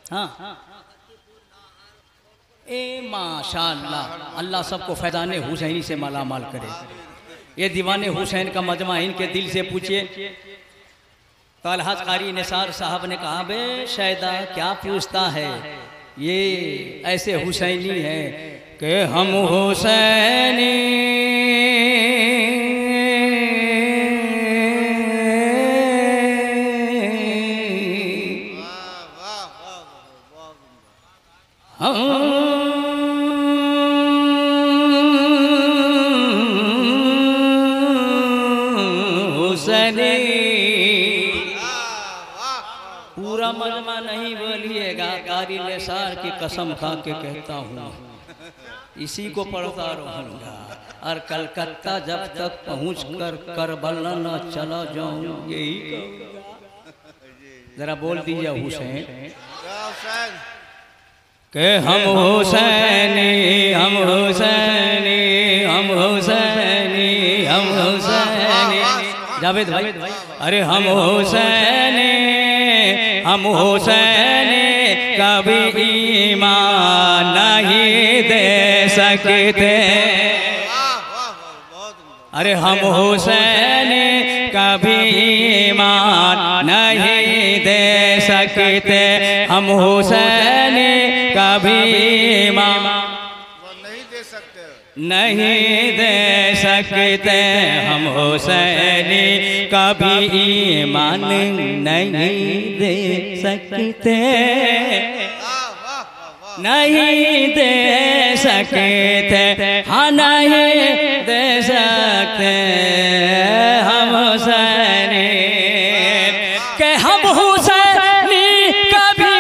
हाँ ए माशाअल्लाह, अल्लाह सबको फैज़ाने हुसैनी से मालामाल करे। ये दीवाने हुसैन का मजमा इनके दिल से पूछिए। तलहत कारी निसार साहब ने कहा, बे शायदा क्या पूछता है, ये ऐसे हुसैनी है कि हम हुसैनी पूरा मजमा नहीं बोलिएगा, कारी निसार की कसम खा के कहता हूँ इसी को पढ़ता रहूँगा और कलकत्ता जब तक पहुँच कर करबला न चला जाऊँ यही जरा बोल दीजिए हुसैन के हम हुसैनी हम हुसैनी हम हुसैनी हम हुसैनी। जावेद भाई, अरे हम हुसैनी हम हुसैनी कभी ईमान नहीं दे सकते। अरे हम हुसैनी कभी ईमान नहीं दे सकते। हम हुसैनी कभी ईमान नहीं दे सकते। हम हुसैनी कभी ईमान नहीं दे सकते। नहीं दे सकते, हाँ नहीं दे सकते। हम हुसैनी के हम हुसैनी कभी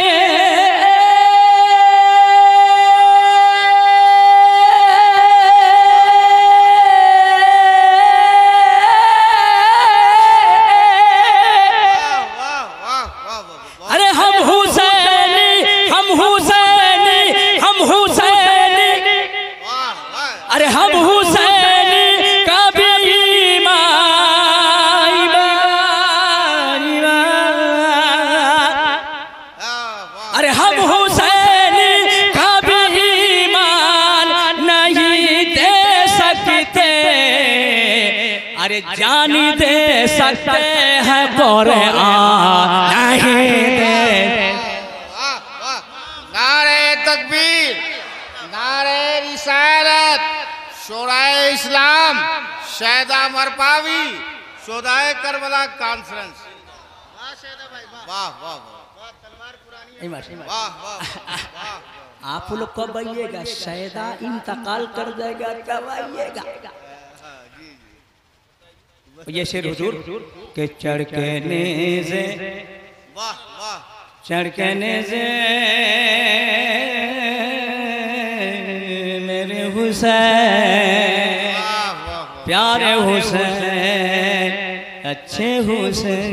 जानी दे सकते हैं कुरान नहीं दे। नारे तकबीर, नारे रिसालत, शोराए इस्लाम, शहदा मरपावी, शोदाए करबला कॉन्फ्रेंस। वाह वाह वाह वाह। आप लोग कब आइएगा? शहदा इंतकाल कर जाएगा तब आइएगा। ये शेर हुजूर के चढ़कने से वाह वाह चढ़कने से मेरे हुसैन प्यारे हुसैन अच्छे हुसैन।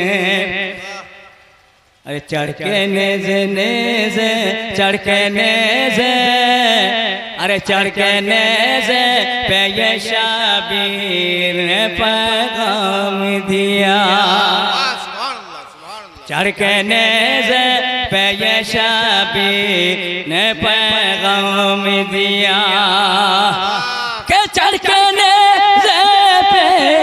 अरे चढ़कने से चढ़कने से अरे चढ़कने से पे ये शाबीर ने पैगाम दिया। चढ़कने से पे ये शाबीर ने पैगाम दिया के चढ़कने से पे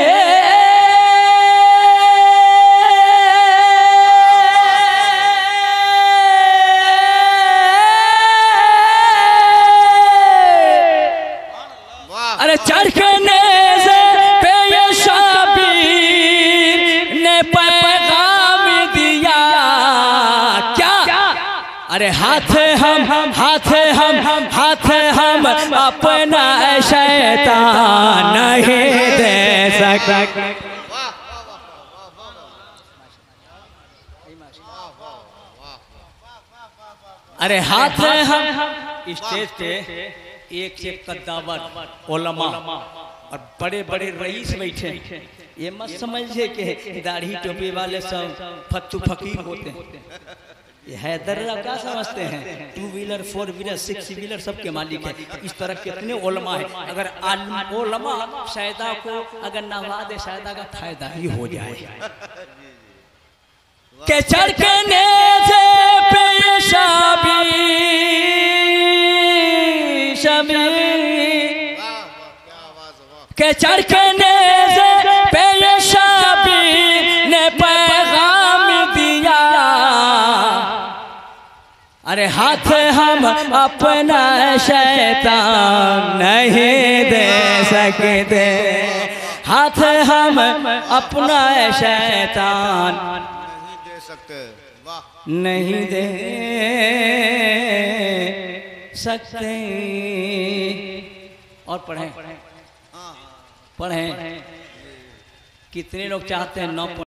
चढ़कने से पे ये शाबीर ने पैगाम दिया। क्या? अरे हाथ हम अपना शैतान नहीं दे सकते। अरे हाथ हम स्टेज पे एक से कद्दावर उलमा और बड़े बड़े रईस बैठे। ये मत समझिए कि दाढ़ी टोपी वाले सब फत्तू फकीर होते हैं। ये हैदर्रा क्या समझते हैं? 2 व्हीलर 4 व्हीलर 6 व्हीलर सबके मालिक है। इस तरह कितने उलमा है। अगर उलमा शायदा को अगर नवा दे शायदा का फायदा ही हो जाए। के चढ़कने से पे के चढ़ के नेज़े पे ये शाबीर ने पैगाम दिया, अरे हाथ हम अपना शैतान नहीं दे सकते, हाथ हम अपना शैतान नहीं दे सकते। वाह, नहीं दे सकते। और पढ़ें हाँ हाँ पढ़ें, कितने लोग चाहते हैं 9